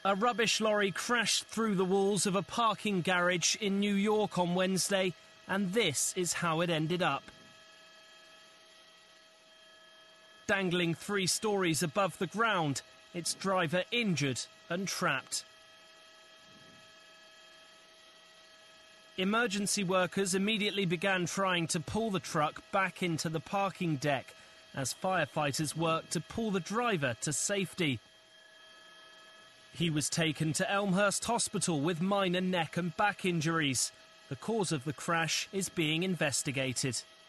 A rubbish lorry crashed through the walls of a parking garage in New York on Wednesday, and this is how it ended up. Dangling 3 stories above the ground, its driver injured and trapped. Emergency workers immediately began trying to pull the truck back into the parking deck as firefighters worked to pull the driver to safety. He was taken to Elmhurst Hospital with minor neck and back injuries. The cause of the crash is being investigated.